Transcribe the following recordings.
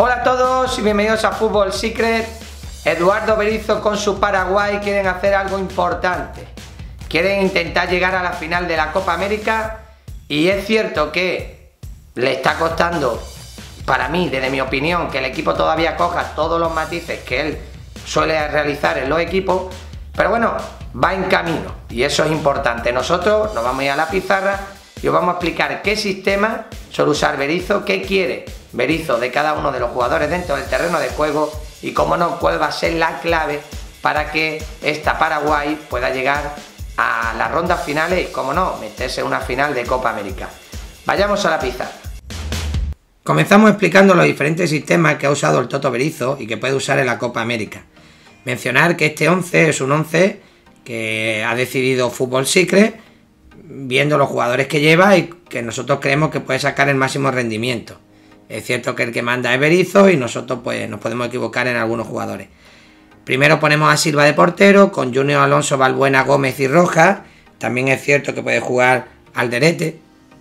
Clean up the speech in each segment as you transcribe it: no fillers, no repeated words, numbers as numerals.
Hola a todos y bienvenidos a Fútbol Secret. Eduardo Berizzo con su Paraguay quieren hacer algo importante. Quieren intentar llegar a la final de la Copa América y es cierto que le está costando, para mí, desde mi opinión, que el equipo todavía coja todos los matices que él suele realizar en los equipos, pero bueno, va en camino y eso es importante. Nosotros nos vamos a ir a la pizarra y os vamos a explicar qué sistema suele usar Berizzo, qué quiere Berizzo de cada uno de los jugadores dentro del terreno de juego y, como no, cuál va a ser la clave para que esta Paraguay pueda llegar a las rondas finales y, como no, meterse en una final de Copa América. Vayamos a la pizarra. Comenzamos explicando los diferentes sistemas que ha usado el Toto Berizzo y que puede usar en la Copa América. Mencionar que este 11 es un 11 que ha decidido Fútbol Secret, viendo los jugadores que lleva y que nosotros creemos que puede sacar el máximo rendimiento. Es cierto que el que manda es Berizzo y nosotros pues nos podemos equivocar en algunos jugadores. Primero ponemos a Silva de portero, con Junior Alonso, Balbuena, Gómez y Rojas. También es cierto que puede jugar Alderete,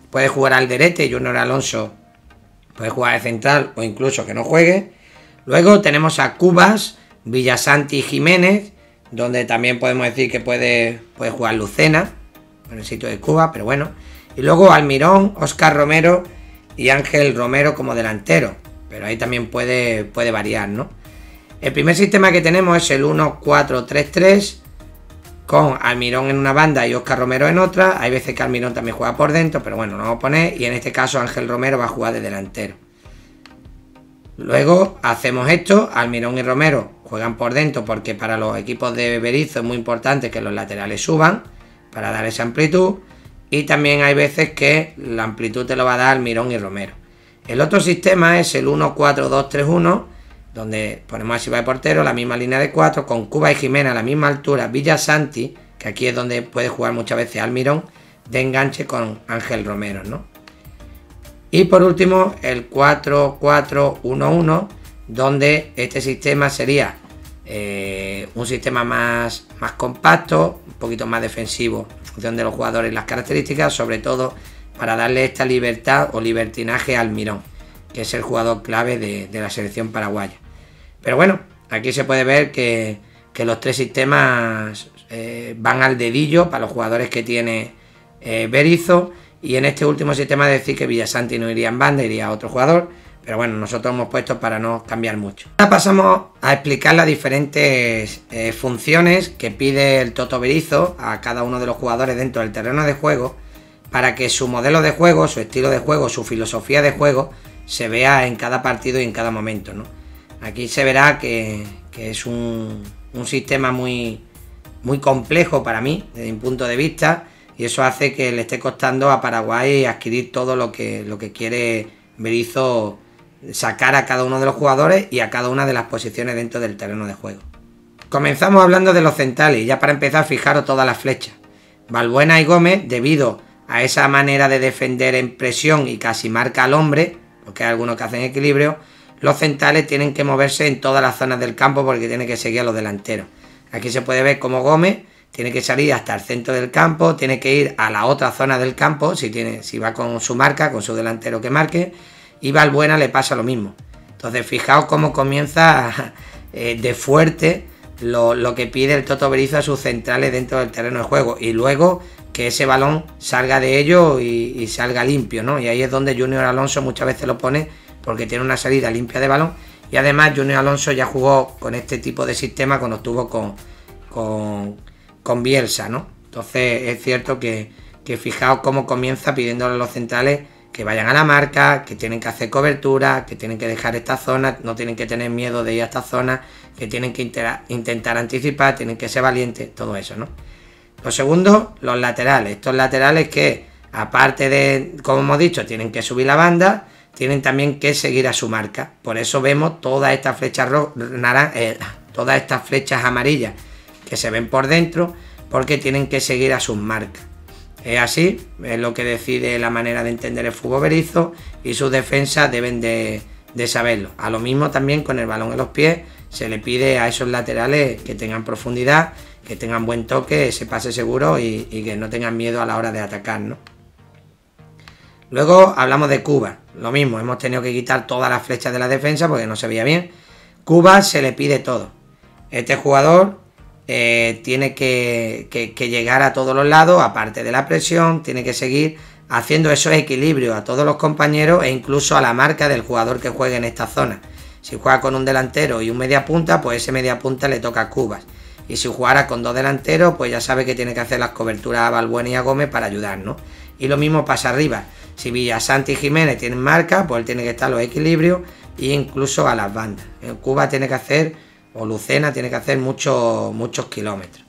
Junior Alonso puede jugar de central o incluso que no juegue. Luego tenemos a Cubas, Villasanti y Jiménez, donde también podemos decir que puede jugar Lucena en el sitio de Cuba, pero bueno. Y luego Almirón, Óscar Romero y Ángel Romero como delantero, pero ahí también puede variar, ¿no? El primer sistema que tenemos es el 1-4-3-3 con Almirón en una banda y Óscar Romero en otra. Hay veces que Almirón también juega por dentro, pero bueno, no vamos a poner, y en este caso Ángel Romero va a jugar de delantero. Luego hacemos esto, Almirón y Romero juegan por dentro porque para los equipos de Berizzo es muy importante que los laterales suban para dar esa amplitud, y también hay veces que la amplitud te lo va a dar Almirón y Romero. El otro sistema es el 1-4-2-3-1, donde ponemos a Silva de portero, la misma línea de 4, con Cuba y Jiménez a la misma altura, Villasanti, que aquí es donde puede jugar muchas veces Almirón, de enganche con Ángel Romero, ¿no? Y por último el 4-4-1-1, donde este sistema sería un sistema más compacto, un poquito más defensivo en función de los jugadores y las características, sobre todo para darle esta libertad o libertinaje a Almirón, que es el jugador clave de la selección paraguaya. Pero bueno, aquí se puede ver que los tres sistemas van al dedillo para los jugadores que tiene Berizzo, y en este último sistema decir que Villasanti no iría en banda, iría a otro jugador, pero bueno, nosotros hemos puesto para no cambiar mucho. Ahora pasamos a explicar las diferentes funciones que pide el Toto Berizzo a cada uno de los jugadores dentro del terreno de juego, para que su modelo de juego, su estilo de juego, su filosofía de juego se vea en cada partido y en cada momento, ¿no? Aquí se verá que es un sistema muy complejo para mí, desde mi punto de vista, y eso hace que le esté costando a Paraguay adquirir todo lo que quiere Berizzo sacar a cada uno de los jugadores y a cada una de las posiciones dentro del terreno de juego. Comenzamos hablando de los centrales, y ya para empezar, fijaros todas las flechas. Balbuena y Gómez, debido a esa manera de defender en presión y casi marca al hombre, porque hay algunos que hacen equilibrio, los centrales tienen que moverse en todas las zonas del campo porque tienen que seguir a los delanteros. Aquí se puede ver cómo Gómez tiene que salir hasta el centro del campo, tiene que ir a la otra zona del campo, si va con su marca, con su delantero que marque, y Balbuena le pasa lo mismo. Entonces fijaos cómo comienza de fuerte lo que pide el Toto Berizzo a sus centrales dentro del terreno de juego, y luego que ese balón salga de ellos y salga limpio, ¿no? Y ahí es donde Junior Alonso muchas veces lo pone, porque tiene una salida limpia de balón, y además Junior Alonso ya jugó con este tipo de sistema cuando estuvo con Bielsa, ¿no? Entonces es cierto que fijaos cómo comienza pidiéndole a los centrales que vayan a la marca, que tienen que hacer cobertura, que tienen que dejar esta zona, no tienen que tener miedo de ir a esta zona, que tienen que intentar anticipar, tienen que ser valientes, todo eso, ¿no? Lo segundo, los laterales. Estos laterales que, aparte de, como hemos dicho, tienen que subir la banda, tienen también que seguir a su marca. Por eso vemos todas estas flechas todas estas flechas amarillas que se ven por dentro, porque tienen que seguir a sus marcas. Es así, es lo que decide la manera de entender el fútbol Berizzo, y sus defensas deben de saberlo. A lo mismo también con el balón en los pies, se le pide a esos laterales que tengan profundidad, que tengan buen toque, ese pase seguro y que no tengan miedo a la hora de atacar, ¿no? Luego hablamos de Cuba, lo mismo, hemos tenido que quitar todas las flechas de la defensa porque no se veía bien. Cuba se le pide todo. Este jugador tiene que llegar a todos los lados, aparte de la presión, tiene que seguir haciendo esos equilibrios a todos los compañeros e incluso a la marca del jugador que juegue en esta zona. Si juega con un delantero y un media punta, pues ese media punta le toca a Cubas. Y si jugara con dos delanteros, pues ya sabe que tiene que hacer las coberturas a Balbuena y a Gómez para ayudarnos. Y lo mismo pasa arriba. Si Villasante y Jiménez tienen marca, pues él tiene que estar a los equilibrios e incluso a las bandas. En Cuba tiene que hacer, o Lucena tiene que hacer muchos kilómetros.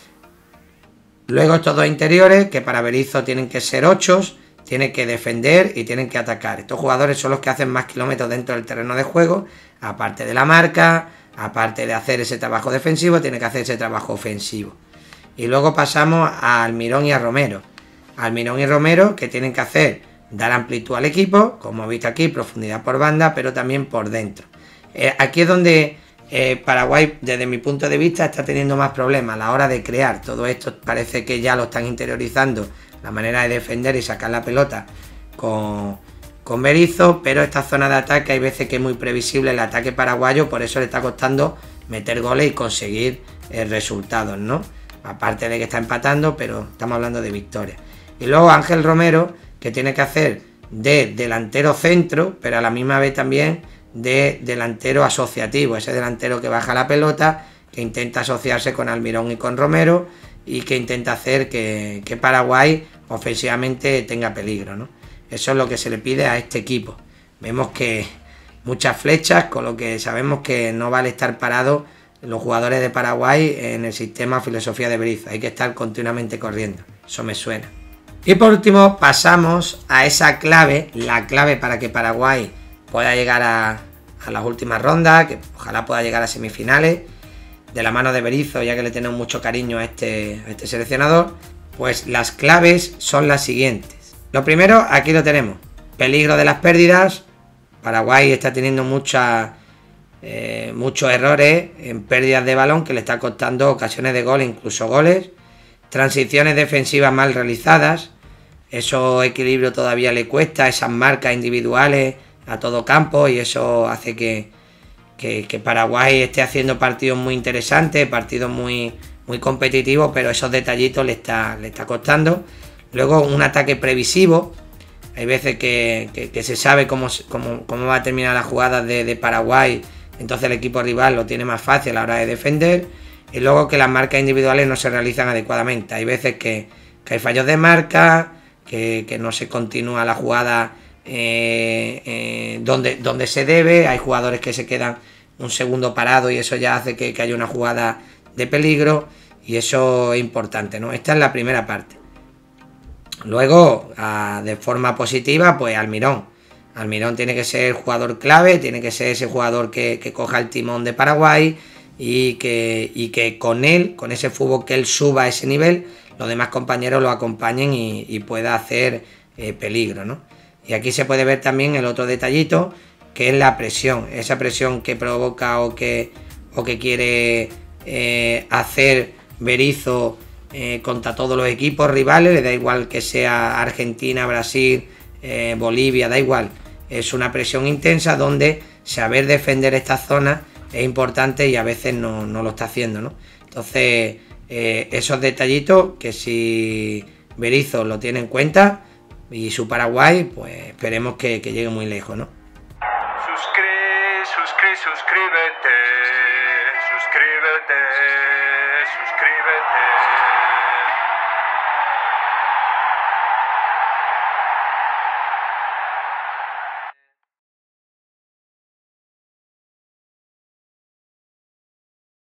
Luego estos dos interiores, que para Berizzo tienen que ser 8, tienen que defender y tienen que atacar. Estos jugadores son los que hacen más kilómetros dentro del terreno de juego, aparte de la marca, aparte de hacer ese trabajo defensivo, tiene que hacer ese trabajo ofensivo. Y luego pasamos a Almirón y a Romero. Almirón y Romero que tienen que hacer, dar amplitud al equipo, como he visto aquí, profundidad por banda, pero también por dentro. Aquí es donde Paraguay, desde mi punto de vista, está teniendo más problemas a la hora de crear. Todo esto parece que ya lo están interiorizando, la manera de defender y sacar la pelota con Berizzo, pero esta zona de ataque hay veces que es muy previsible el ataque paraguayo, por eso le está costando meter goles y conseguir resultados, ¿no? Aparte de que está empatando, pero estamos hablando de victorias. Y luego Ángel Romero, que tiene que hacer de delantero centro, pero a la misma vez también de delantero asociativo, ese delantero que baja la pelota, que intenta asociarse con Almirón y con Romero y que intenta hacer que Paraguay ofensivamente tenga peligro, ¿no? Eso es lo que se le pide a este equipo. Vemos que muchas flechas, con lo que sabemos que no vale estar parado los jugadores de Paraguay en el sistema filosofía de Berizzo. Hay que estar continuamente corriendo. Eso me suena. Y por último pasamos a esa clave, la clave para que Paraguay pueda llegar a las últimas rondas, que ojalá pueda llegar a semifinales, de la mano de Berizzo, ya que le tenemos mucho cariño a este seleccionador. Pues las claves son las siguientes. Lo primero, aquí lo tenemos, peligro de las pérdidas. Paraguay está teniendo muchos errores en pérdidas de balón que le está costando ocasiones de gol, incluso goles. Transiciones defensivas mal realizadas, eso equilibrio todavía le cuesta, esas marcas individuales a todo campo, y eso hace que Paraguay esté haciendo partidos muy interesantes, partidos muy competitivos, pero esos detallitos le está costando. Luego un ataque previsivo, hay veces que se sabe cómo va a terminar la jugada de Paraguay, entonces el equipo rival lo tiene más fácil a la hora de defender. Y luego que las marcas individuales no se realizan adecuadamente, hay veces que hay fallos de marca, que no se continúa la jugada donde se debe, hay jugadores que se quedan un segundo parado y eso ya hace que haya una jugada de peligro, y eso es importante, ¿no? Esta es la primera parte. Luego, de forma positiva, pues Almirón tiene que ser jugador clave, tiene que ser ese jugador que coja el timón de Paraguay y que con él, con ese fútbol, que él suba a ese nivel, los demás compañeros lo acompañen y pueda hacer peligro, ¿no? Y aquí se puede ver también el otro detallito, que es la presión, esa presión que provoca o que quiere hacer Berizzo contra todos los equipos rivales, le da igual que sea Argentina, Brasil, Bolivia, da igual. Es una presión intensa donde saber defender esta zona es importante y a veces no lo está haciendo, ¿no? Entonces, esos detallitos que si Berizzo lo tiene en cuenta y su Paraguay, pues esperemos que llegue muy lejos, ¿no?